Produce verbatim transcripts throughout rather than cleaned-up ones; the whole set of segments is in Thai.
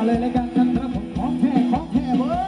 เลยแล้วกันนะครับผมของแท้ของแท้เว้ย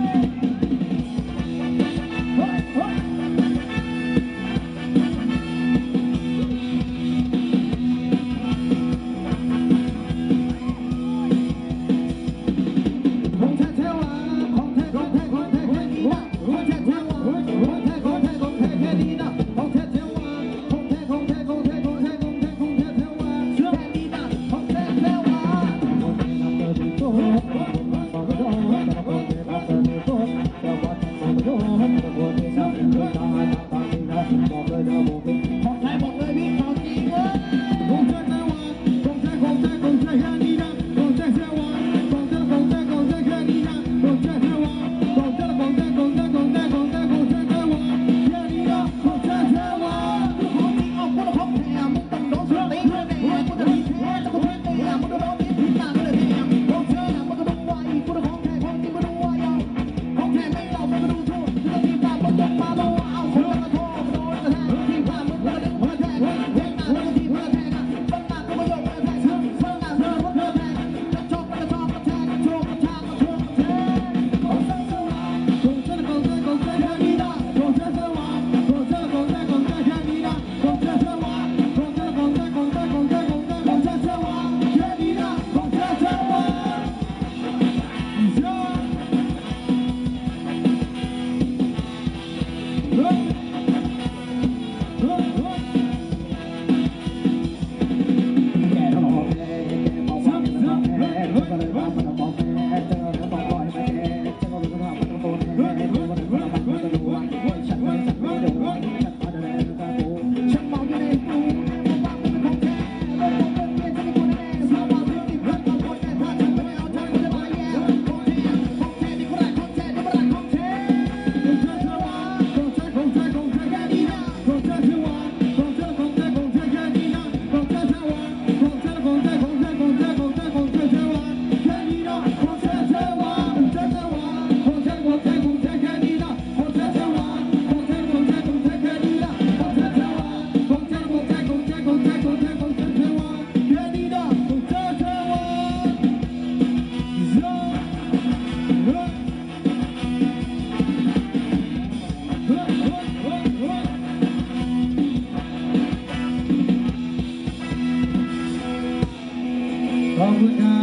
ขอบคุณครับ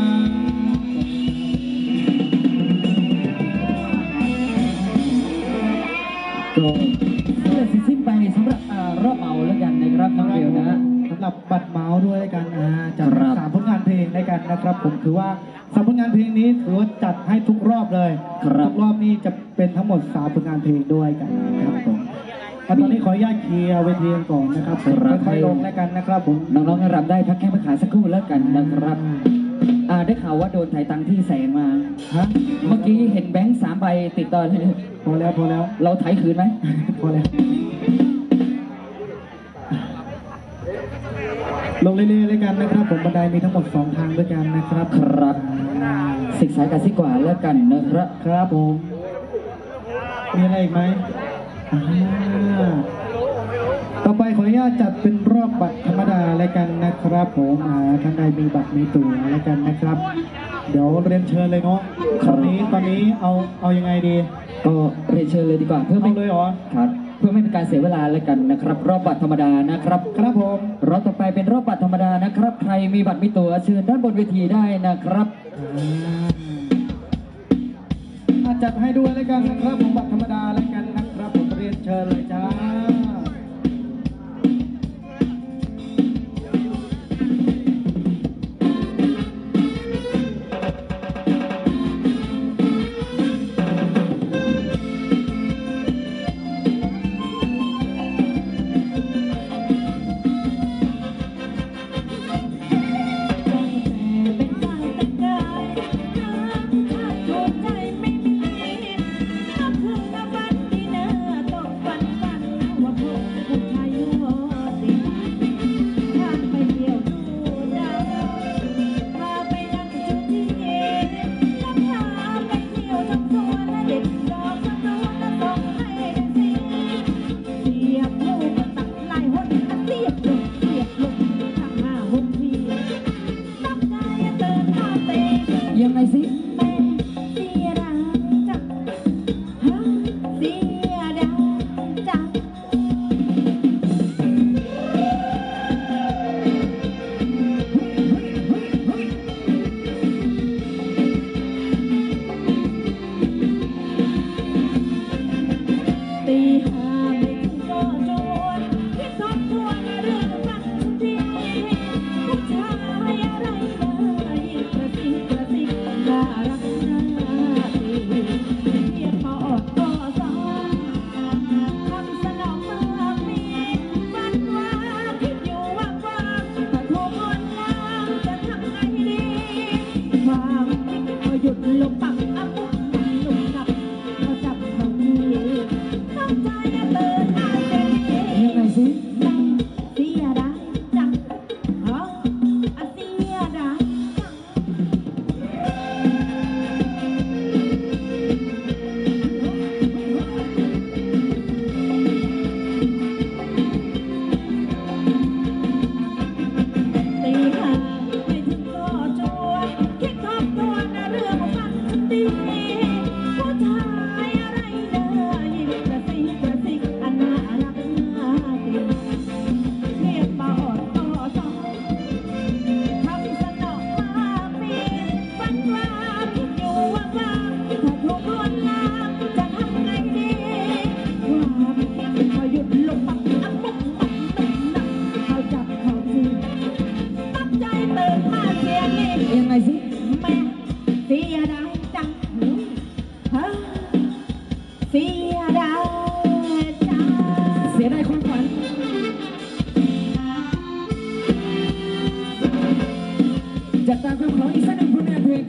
ก็เพื่อสิ้นไปสำหรับรอบเหมาแล้วกันนะครับน้องเบลนะสำหรับบัตรเหมาด้วยกันนะจัดสามผลงานเพลงด้วยกันนะครับผมถือว่าสามผลงานเพลงนี้ถือว่าจัดให้ทุกรอบเลยทุกรอบนี้จะเป็นทั้งหมดสามผลงานเพลงด้วยกันนะครับผมตอนนี้ขออนุญาตเคลียร์เวทีก่อนนะครับผมค่อยๆลงแล้วกันนะครับผมน้องๆรับได้พักแข้งพักขาสักครู่แล้วกันนะครับอ่าได้ข่าวว่าโดนถ่ายตังค์ที่แสนมาฮะเมื่อกี้เห็นแบงค์สามใบติดต่อเลยพอแล้วพอแล้วเราถ่ายคืนไหมพอแล้วลงเรื่อยๆเลยกันนะครับผมบันไดมีทั้งหมดสองทางด้วยกันนะครับครับศึกษากันสิกว่าแล้วกันนะครับครับผมมีอะไรอีกไหมต่อไปขออนุญาตจัดเป็นรอบบัตรธรรมดาแล้วกันนะครับผมท่านใดมีบัตรมีตั๋วแล้วกันนะครับเดี๋ยวเรียนเชิญเลยเนาะตอนนี้ตอนนี้เอาเอายังไงดีก็เรียนเชิญเลยดีกว่าเพื่อไม่เลยเหรอครับเพื่อไม่เป็นการเสียเวลาแล้วกันนะครับรอบบัตรธรรมดานะครับครับผมรอบต่อไปเป็นรอบบัตรธรรมดานะครับใครมีบัตรมีตั๋วเชิญด้านบนเวทีได้นะครับจัดให้ด้วยแล้วกันนะครับผมบัตรธรรมดาแล้วกันนะครับผมเรียนเชิญเลยจ้าฝันฝัน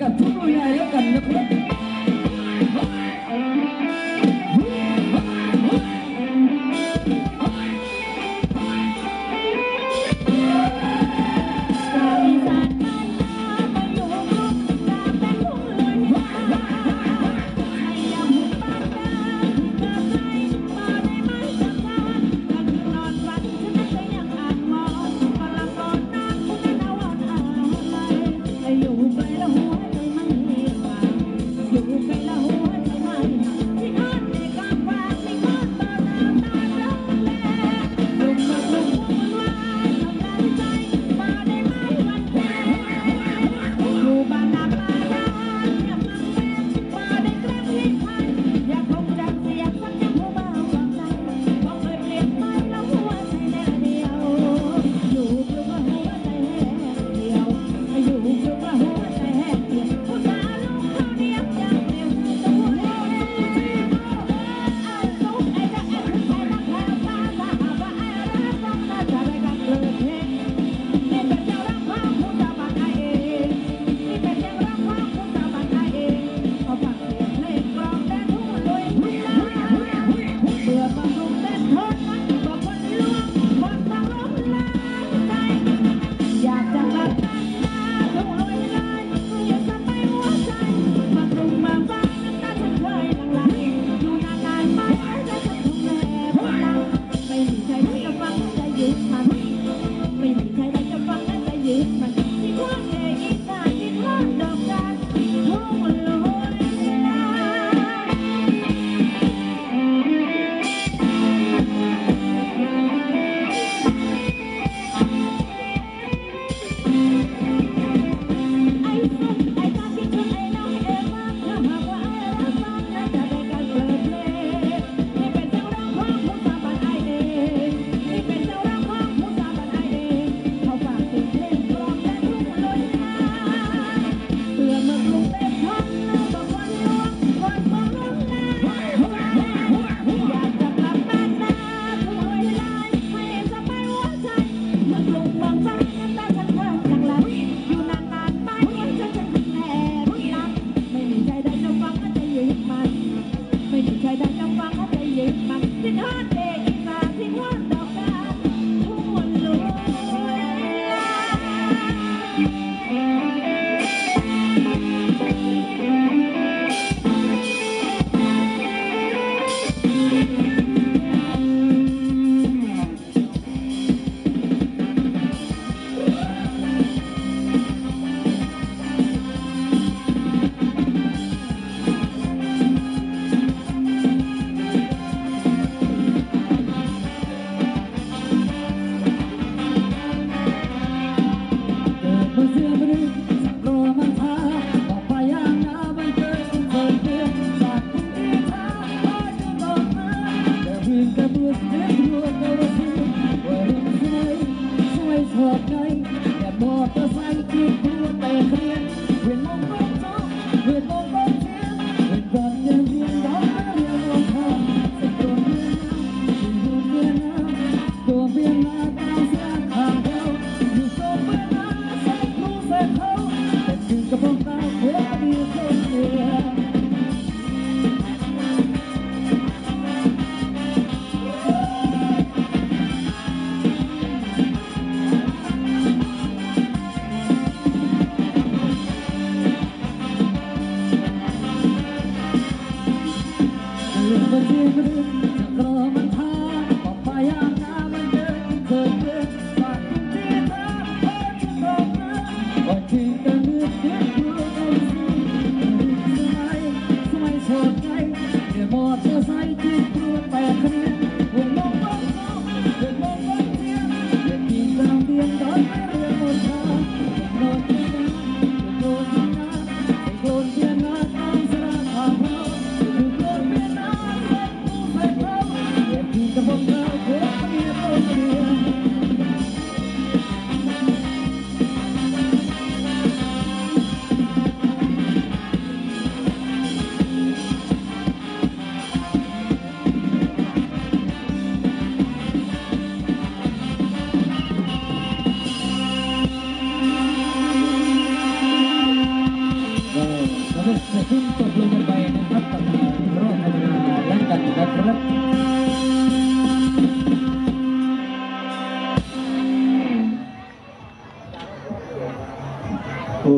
กับทุกหน่วยงานแล้วกันนะครับ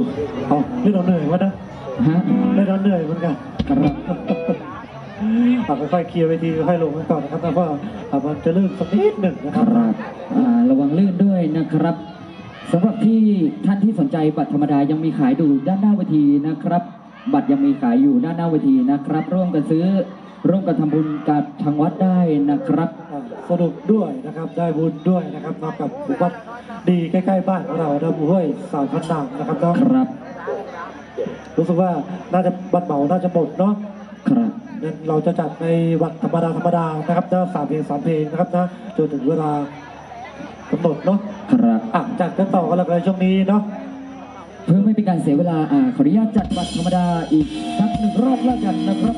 เอาเล่นเราเหนื่อยวะนะฮะเล่นเราเหนื่อยเหมือนกันครับเอาค่อยๆเคลียร์เวทีค่อยๆลงกันก่อนนะครับแล้วก็มันจะลื่นสักนิดหนึ่งนะคครับ รับอ่าระวังลื่นด้วยนะครับสำหรับที่ท่านที่สนใจบัตรธรรมดายังมีขายอยู่ด้านหน้าเวทีนะครับ บัตรยังมีขายอยู่ด้านหน้าเวทีนะครับ ร่วมกันซื้อร่วมกันทำบุญกับทางวัดได้นะครับอ่าสนุกด้วยนะครับได้บุญด้วยนะครับมากับวัดดีใกล้ๆบ้านของเรานะห้วยสาวพันนางนะครับเนาะครับรู้สึกว่าน่าจะบัตรเหมาน่าจะหมดเนาะครับงั้นเราจะจัดในวันธรรมดาธรรมดานะครับนะสามเพลงสามเพลงนะครับนะจนถึงเวลากำหนดเนาะครับอ่ะจัดกันต่อกันแล้วกันช่วงนี้เนาะเพื่อไม่เป็นการเสียเวลาอ่าขออนุญาตจัดบัตรธรรมดาอีกสักหนึ่งรอบแล้วกันนะครับ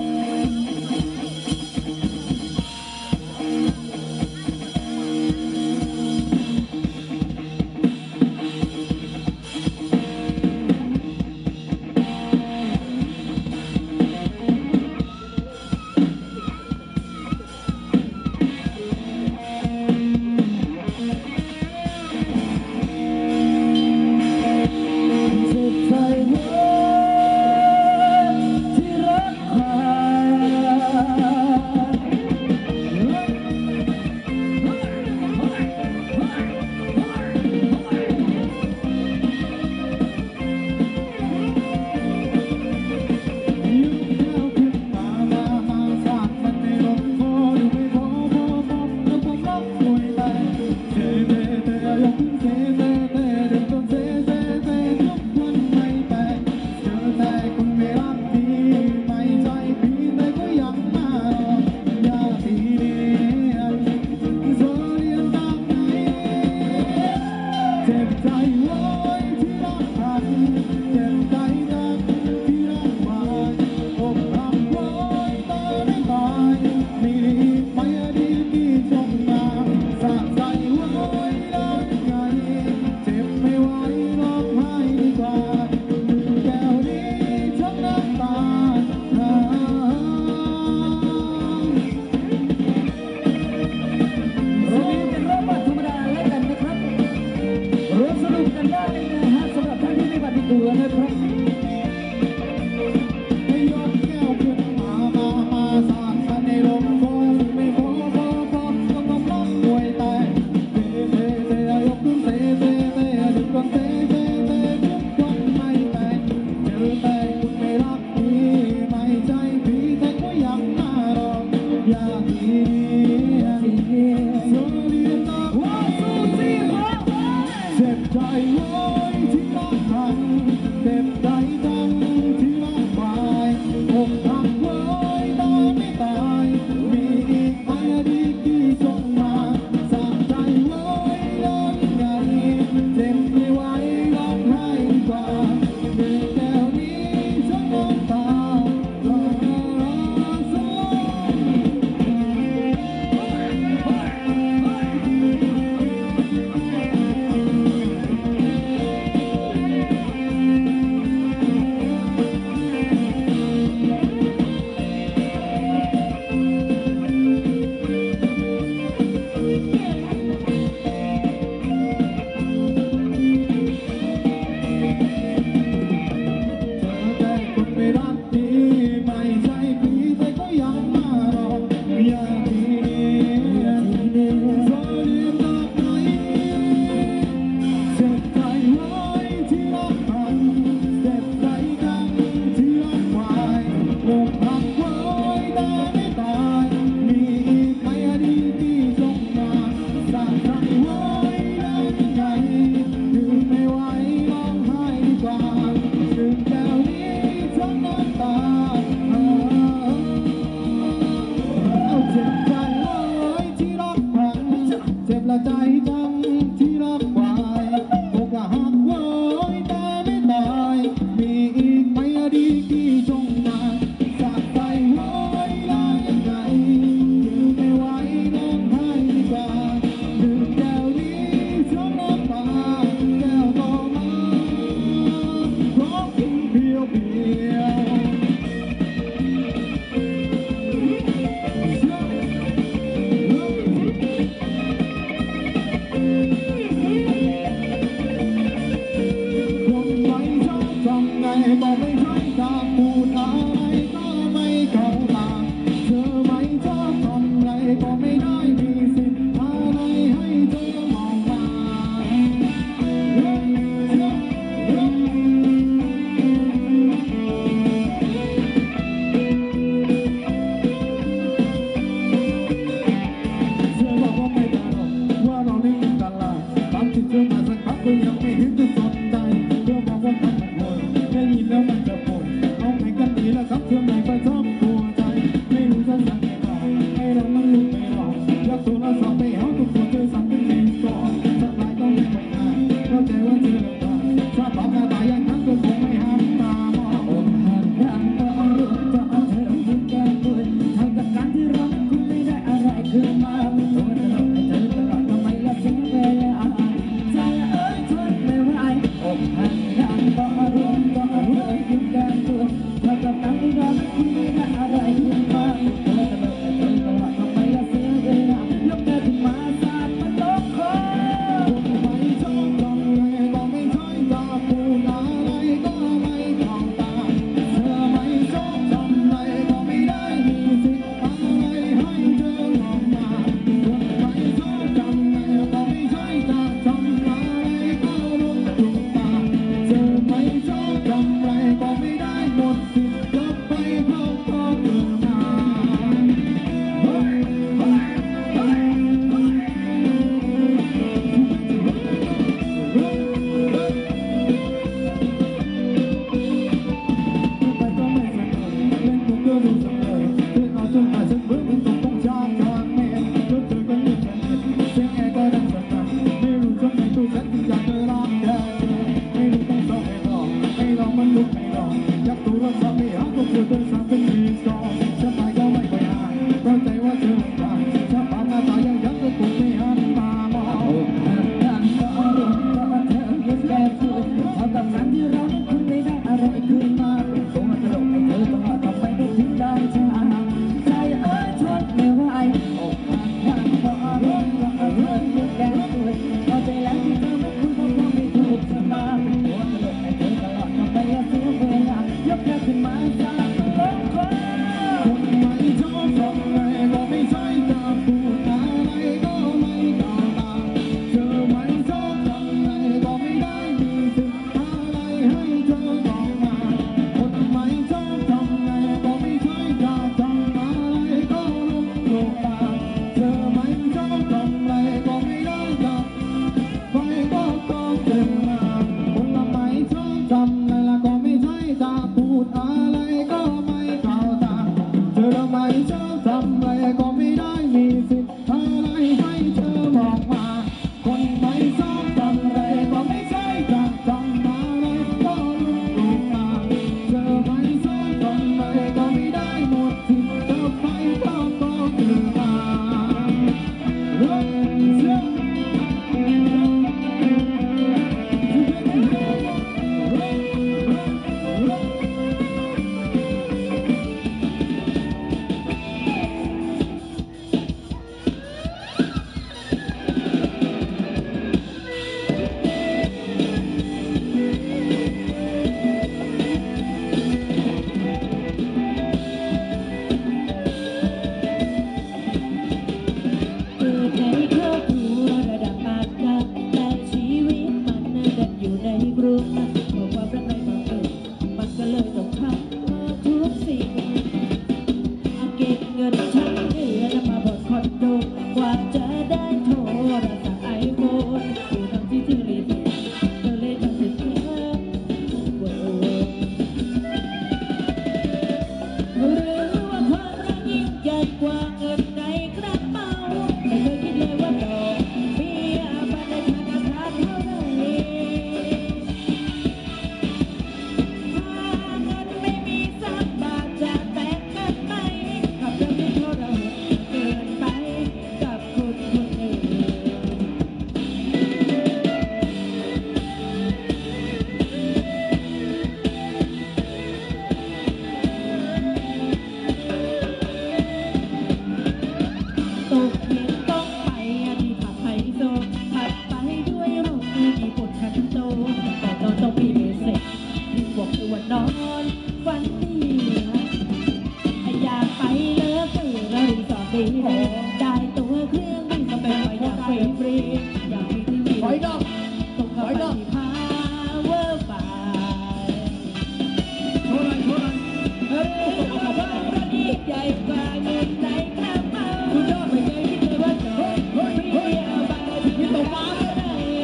ฟรีอยากมีที่มีขออีกรอบส่งเข้าไปที่ Power by โชว์หน่อยโชว์หน่อยเฮ้ยรถยิ่งใหญ่กว่าเงินในกระเป๋าคุณยอดไม่เคยคิดเลยว่าจะฟรีเอาบัตรมาที่ตกมาได้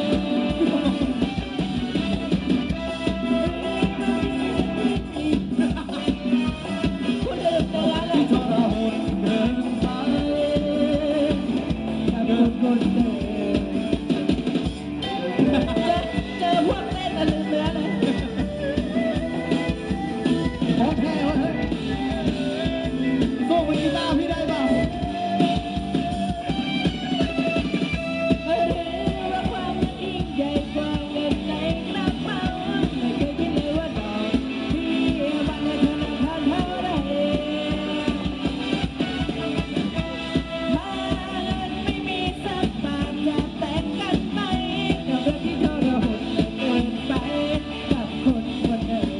คุณลืมตัวแล้วทรหดเกินไปเดินคนเดินเจอพวกเล่นอะลืมเนื้อเลยของแท้วะเฮ้ยสู้กับกีตาร์พี่ได้เปล่าเฮ้ยว่าความรักยิ่งใหญ่กว่าเงินในกระเป๋าไม่เคยคิดเลยว่าดอกพี่บัตรธนาคารเท่าไรถ้าเงินไม่มีสักบาทจะแต่งกันไหมกับเรื่องที่ทรหดเกินไปกับคนคนหนึ่ง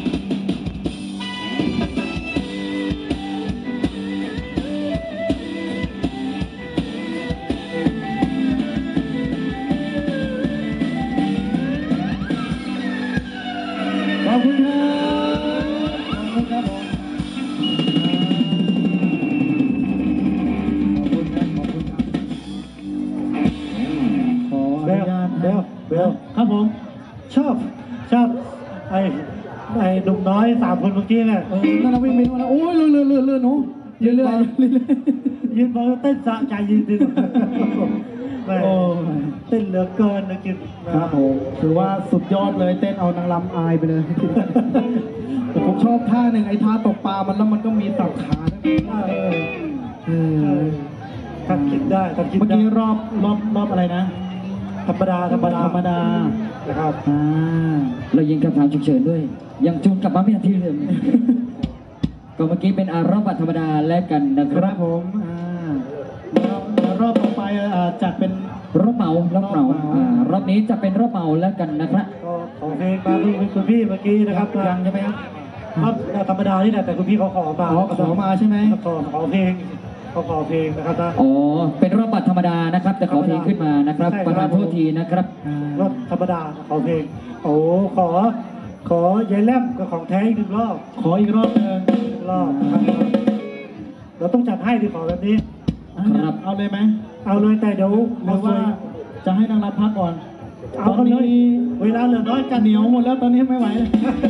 ขอบคุณครับขอบคุณครับผมขอบคุณครับขอบคุณครับขออเบนุลญาตเบลเบลครับผมชอบชอบไอ้ไอ้หนุ่มน้อยสามคนเมื่อกี้เนี่ยเออนั่นนะวิ่งไปนู่นแล้วโอ้ยเลื่อนเลื่อนเลื่อนเลื่อนหนูเรื่อยเรื่อยเรื่อยยืนมองเต้นสะใจยืนดึงแม่โอ้ยเต้นเหลือเกินนะกินครับผมถือว่าสุดยอดเลยเต้นเอานางรำอายไปเลย แต่ผมชอบท่าหนึ่งไอ้ท่าตกปลามันแล้วมันก็มีสับขาด้วยเออเออทำกินได้ทำกินเมื่อได้กี้รอบรอบรอบอะไรนะธรรมดาธรรมดาธรรมดานะครับอ่าเรายิงคำถามฉุกเฉินด้วย ยังจูนกลับมาไม่ทันทีเลย ก็เมื่อกี้เป็นอารอบบัตรธรรมดาแลกกันนะคครัรับบผมอ่าแล้วแล้วรอบต่อไปอ่าจัดเป็นรอบเหมารอบเหมารอบเหมาอ่ารอบนี้จะเป็นรอบเหมาแล้วกันนะครับก็ขอเพลงมาลูกคุณพี่เมื่อกี้นะครับยังใช่ไหมครับครับธรรมดานี่แหละแต่คุณพี่เขาขอมาอ๋อขอมาใช่ไหมขอขอเพลงเขาขอเพลงนะครับนะอ๋อ เป็นรอบบัตรธรรมดานะครับ แต่ขอเพลงขึ้นมานะครับใช่ครับประธานโทษทีนะครับอ่ารถธรรมดาขอเพลง โอ้ขอ ขอยายแลมกับของแท้อีกหนึ่งรอบขออีกรอบหนึงหนึ่งรอบนะครับเราต้องจัดให้ดีขอแบบนี้ครับเอาเลยไหมเอาเลยแต่เดี๋ยวหรือว่าจะให้นางรับพักก่อนเอาตอนเลนี้ยเวลาเหลือน้อยจะจัดเหนียวหมดแล้วตอนนี้ไม่ไหวแล้ว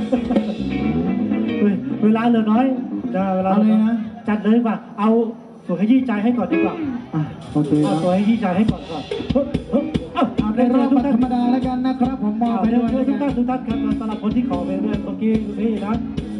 เวลาเหลือน้อยจะเวลาเอาเลยนะจัดเลยดีกว่า เอาสวยขยี้ใจให้ก่อนดีกว่าอ่ะโอเคคเอารับสวยขยี้ใจให้ก่อนก่อนเฮ้ยเฮ้ยเอ้าเอาในรอบบัตรธรรมดาแล้วกันนะครับ ผมมอบเอาไปไปด้ด้ววย ยนะคทุกรับท่านทุกท่านครับสำหรับคนที่ขอไปเรื่อยเมื่อกี้คุณพี่นะ